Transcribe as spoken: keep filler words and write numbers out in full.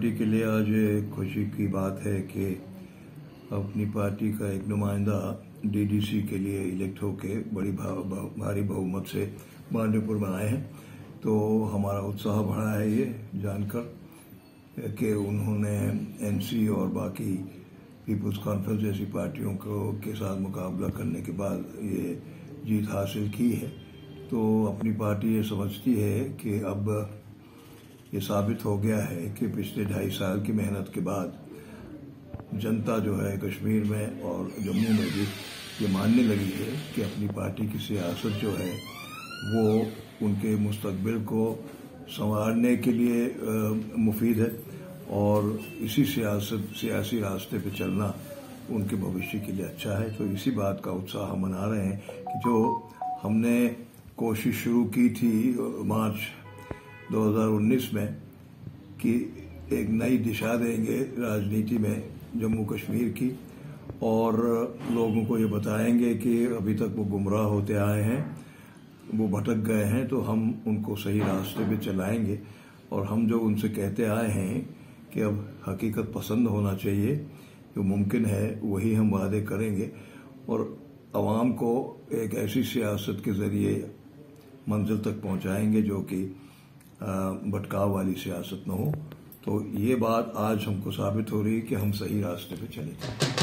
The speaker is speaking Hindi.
पार्टी के लिए आज खुशी की बात है कि अपनी पार्टी का एक नुमाइंदा डीडीसी के लिए इलेक्ट होके बड़ी भा, भा, भारी बहुमत से बांडीपुर में आए हैं। तो हमारा उत्साह बढ़ा है ये जानकर कि उन्होंने एनसी और बाकी पीपुल्स कॉन्फ्रेंस जैसी पार्टियों को के साथ मुकाबला करने के बाद ये जीत हासिल की है। तो अपनी पार्टी ये समझती है कि अब ये साबित हो गया है कि पिछले ढाई साल की मेहनत के बाद जनता जो है कश्मीर में और जम्मू में भी ये मानने लगी है कि अपनी पार्टी की सियासत जो है वो उनके मुस्तकबिल को संवारने के लिए मुफीद है और इसी सियासत सियासी रास्ते पे चलना उनके भविष्य के लिए अच्छा है। तो इसी बात का उत्साह हम मना रहे हैं कि जो हमने कोशिश शुरू की थी मार्च दो हज़ार उन्नीस में कि एक नई दिशा देंगे राजनीति में जम्मू कश्मीर की और लोगों को ये बताएंगे कि अभी तक वो गुमराह होते आए हैं, वो भटक गए हैं, तो हम उनको सही रास्ते पे चलाएंगे। और हम जो उनसे कहते आए हैं कि अब हकीकत पसंद होना चाहिए, जो मुमकिन है वही हम वादे करेंगे और अवाम को एक ऐसी सियासत के जरिए मंजिल तक पहुंचाएंगे जो कि भटकाव वाली सियासत न हो। तो ये बात आज हमको साबित हो रही है कि हम सही रास्ते पे चले।